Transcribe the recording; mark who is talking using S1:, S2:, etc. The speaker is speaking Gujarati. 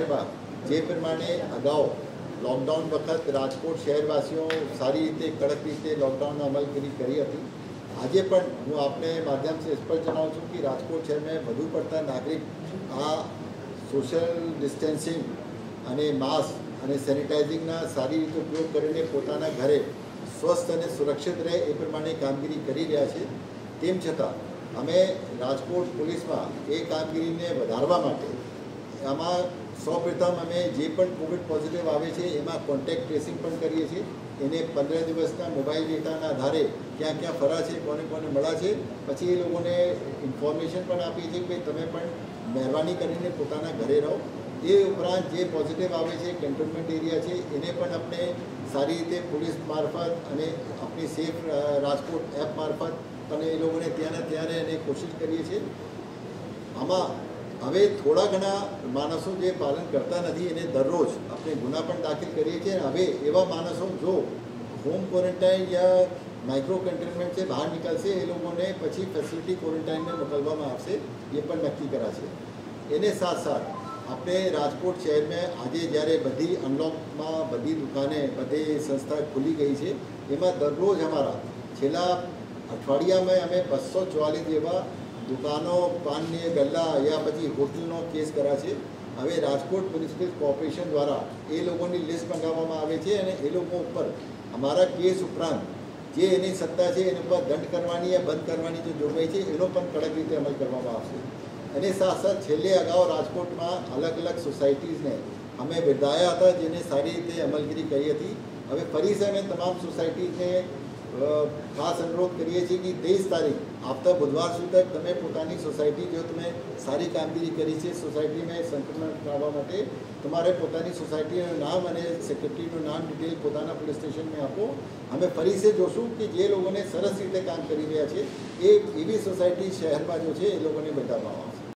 S1: शहर में जे प्रमाणे अगाऊ लॉकडाउन वखत राजकोट शहरवासीओ सारी रीते कड़क रीते लॉकडाउन अमलगिरी करी हती। આજે પણ હું આપને માધ્યમ से स्पष्ट જણાવું છું कि રાજકોટ शहर में વધુ પડતા નાગરિક આ સોશિયલ ડિસ્ટન્સિંગ અને માસ્ક અને સેનિટાઇઝિંગના સારી રીતે ઉપયોગ કરીને પોતાના ઘરે સ્વસ્થ અને સુરક્ષિત રહે એ પ્રમાણે કામગીરી કરી રહ્યા છે। તેમ છતાં અમે રાજકોટ પોલીસમાં એ કામગીરીને વધારવા માટે આમાં સૌપ્રથમ અમે જે પણ કોવિડ પોઝિટિવ આવે છે એમાં કોન્ટેક્ટ ટ્રેસિંગ પણ કરીએ છીએ। એને 15 દિવસના મોબાઈલ ડેટાના આધારે ક્યાં ક્યાં ફરા છે, કોને કોને મળ્યા છે, પછી એ લોકોને ઇન્ફોર્મેશન પણ આપીએ છીએ કે તમે પણ મહેરબાની કરીને પોતાના ઘરે રહો। એ ઉપરાંત જે પોઝિટિવ આવે છે કેન્ટોનમેન્ટ એરિયા છે એને પણ આપણે સારી રીતે પોલીસ મારફત અને આપણી સેફ રાજકોટ એપ મારફત અને એ લોકોને ત્યાંના ત્યારે એને કોશિશ કરીએ છીએ। આમાં હવે થોડા ઘણા માણસો જે પાલન કરતા નથી એને દરરોજ આપણે ગુના પણ દાખલ કરીએ છીએ। હવે એવા માણસો જો હોમ ક્વોરન્ટાઇન યા માઇક્રો કન્ટેનમેન્ટ से બહાર નીકળશે એ લોકોને પછી ફેસિલિટી ક્વોરન્ટાઇનમાં મોકલવામાં આવશે એ પણ નક્કી કરાશે। એને સાથ સાથ આપણે રાજકોટ શહેરમાં આજે જ્યારે બધી અનલોકમાં બધી દુકાને બધી સંસ્થા ખુલી ગઈ છે એમાં દરરોજ અમારા છેલ્લા અઠવાડિયામાં અમે 244 જેવા दुकानों पान ने गल्ला या पी होटलों केस करा है। हवे राजकोट म्युनिसिपल कॉर्पोरेशन द्वारा ए लोगों की लिस्ट मंगाववामां आवे छे अने ए लोगों पर अमारा केस उपरांत जे एनी सत्ता है एना पर दंड करवानी या बंद करवानी जो जोगवाई है एनो पण कड़क रीते अमल करवामां आवशे। अने साथ साथ छेल्ले अगाऊ राजकोट में अलग अलग सोसायटीज ने अमे विधाया था जेने सारी रीते अमलगिरी करी हती। हवे फरी से अमे तमाम सोसायटीज ने खास अनुरोध करिए छे कि 23 तारीख આવતા બુધવાર સુધી તમે પોતાની સોસાયટી જો તમે સારી કામગીરી કરી છે સોસાયટી में સંક્રમણ ટાળવા માટે તમારે પોતાની સોસાયટીનું નામ અને સેક્રેટરીનું નામ ડિટેલ પોતાના પોલીસ સ્ટેશન में આપો। અમે ફરી से જોશું કે જે લોકોને સરસ રીતે કામ કરી રહ્યા છે એ એવી સોસાયટી શહેરમાં જો છે એ લોકોને બતાવવામાં